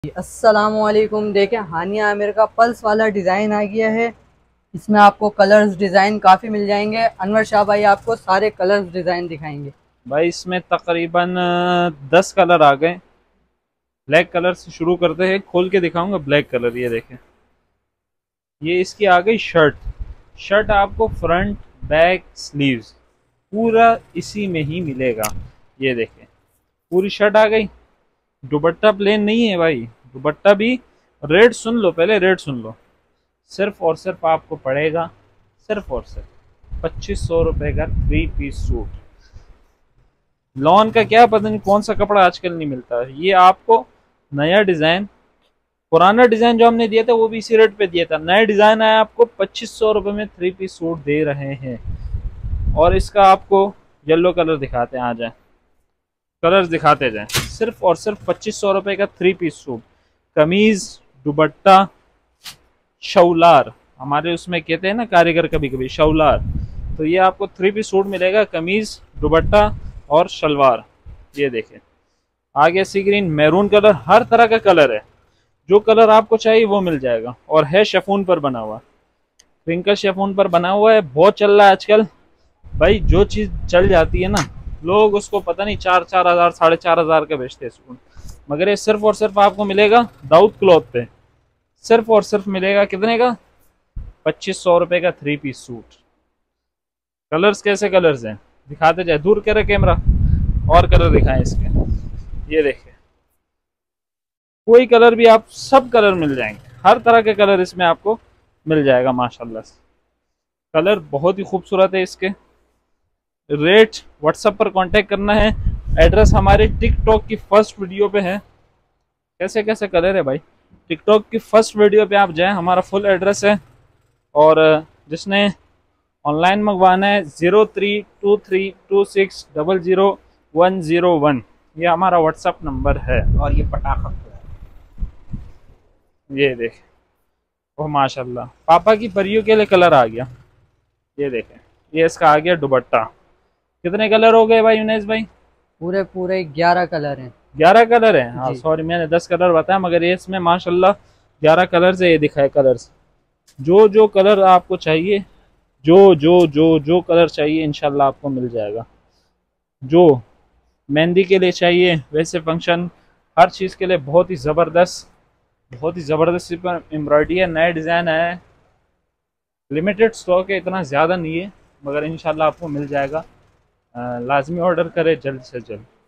अस्सलामुअलैकुम। देखें, हानिया आमिर का पल्स वाला डिज़ाइन आ गया है। इसमें आपको कलर्स डिज़ाइन काफ़ी मिल जाएंगे। अनवर शाह भाई आपको सारे कलर्स डिज़ाइन दिखाएंगे। भाई इसमें तकरीबन 10 कलर आ गए। ब्लैक कलर से शुरू करते हैं, खोल के दिखाऊंगा। ब्लैक कलर ये देखें, ये इसकी आ गई शर्ट। शर्ट आपको फ्रंट बैक स्लीव्स पूरा इसी में ही मिलेगा। ये देखें, पूरी शर्ट आ गई। दुपट्टा प्लेन नहीं है भाई, दुपट्टा भी। रेट सुन लो, पहले रेट सुन लो। सिर्फ और सिर्फ आपको पड़ेगा, सिर्फ और सिर्फ 2500 रुपये का 3 पीस सूट। लॉन का क्या पता नहीं कौन सा कपड़ा आजकल नहीं मिलता है। ये आपको नया डिजाइन, पुराना डिजाइन जो हमने दिया था वो भी इसी रेट पे दिया था। नया डिजाइन आया, आपको 2500 रुपये में 3 पीस सूट दे रहे हैं। और इसका आपको येलो कलर दिखाते हैं, आ जाए कलर्स दिखाते जाएं। सिर्फ और सिर्फ 2500 रुपये का 3 पीस सूट। कमीज, दुपट्टा, शौलार, हमारे उसमें कहते हैं ना कारीगर कभी कभी शौलार। तो ये आपको 3 पीस सूट मिलेगा, कमीज, दुपट्टा और शलवार। ये देखें, आगे सी ग्रीन, मैरून कलर, हर तरह का कलर है। जो कलर आपको चाहिए वो मिल जाएगा। और है शेफून पर बना हुआ, क्रिंकल शेफून पर बना हुआ है। बहुत चल रहा है आजकल भाई। जो चीज चल जाती है ना, लोग उसको पता नहीं 4-4 हज़ार 4,500 का बेचते हैं सूट। मगर ये सिर्फ और सिर्फ आपको मिलेगा दाऊद क्लॉथ पे। सिर्फ और सिर्फ मिलेगा कितने का? 2500 रुपये का 3 पीस सूट। कलर्स कैसे कलर्स हैं दिखाते जाए, दूर करे कैमरा। और कलर दिखाएं इसके, ये देखिए। कोई कलर भी, आप सब कलर मिल जाएंगे। हर तरह के कलर इसमें आपको मिल जाएगा माशाल्लाह से। कलर बहुत ही खूबसूरत है इसके। रेट व्हाट्सएप पर कांटेक्ट करना है। एड्रेस हमारे टिकटॉक की फर्स्ट वीडियो पे है। कैसे कैसे कलर है भाई, टिकटॉक की फर्स्ट वीडियो पे आप जाएं, हमारा फुल एड्रेस है। और जिसने ऑनलाइन मंगवाना है 032326000101, ये हमारा व्हाट्सएप नंबर है। और ये पटाखा ये देख, ओह माशाल्लाह, पापा की परियों के लिए कलर आ गया। ये देखें, ये इसका आ गया दुपट्टा। कितने कलर हो गए भाई यूनेस भाई? पूरे पूरे 11 कलर हैं। 11 कलर है। हाँ जी। सॉरी, मैंने 10 कलर बताया, मगर ये इसमें माशाल्लाह 11 कलर से ये दिखाए कलर्स। जो जो कलर आपको चाहिए, जो जो जो जो कलर चाहिए इंशाल्लाह आपको मिल जाएगा। जो मेहंदी के लिए चाहिए, वैसे फंक्शन, हर चीज़ के लिए बहुत ही ज़बरदस्त, बहुत ही ज़बरदस्त पर एम्ब्रॉयडरी है। नया डिज़ाइन है, लिमिटेड स्टॉक है, इतना ज़्यादा नहीं है, मगर इंशाल्लाह आपको मिल जाएगा। लाजमी ऑर्डर करें जल्द से जल्द।